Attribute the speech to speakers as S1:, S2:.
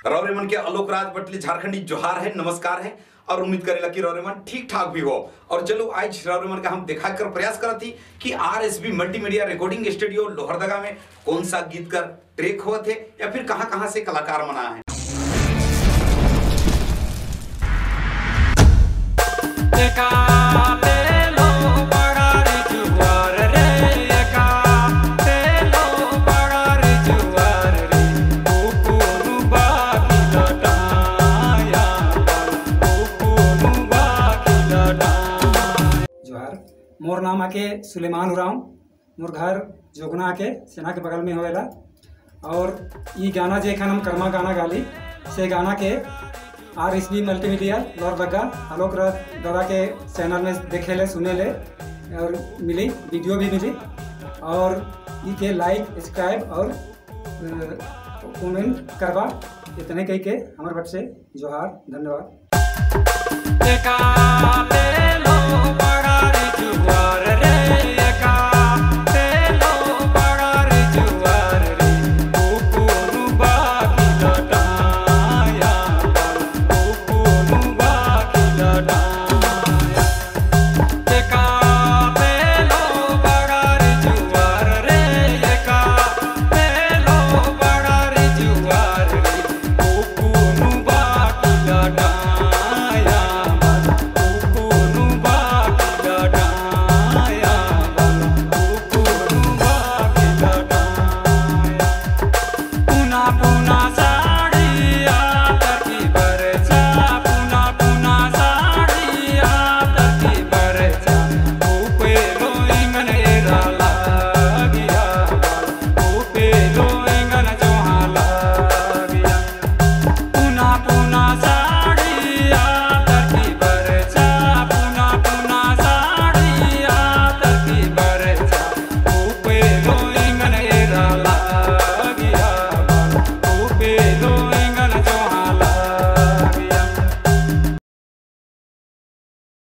S1: रौरेमन के आलोक राज बटले झारखंडी जोहार है, नमस्कार है और उम्मीद करेला कि रौरेमन ठीक ठाक भी हो। और चलो आज रौरेमन का हम दिखा कर प्रयास करा थी कि RSB multimedia recording studio Lohardaga में कौन सा गीत कर ट्रैक हुआ थे या फिर कहां से कलाकार मना है।
S2: मोर नाम आके सुलेमान उराम, मोर घर जोगना आके सेना के बगल में होएला। और ये गाना जे हम कर्मा गाना गाली से गाना के RSB मल्टीमीडिया लोहरदगा आलोक राज दादा के चैनल में देखे ले सुने ले और मिली वीडियो भी मिली। और ये के लाइक सब्सक्राइब और कमेंट करवा इतने कही के हमारे बट से जोहार, धन्यवाद।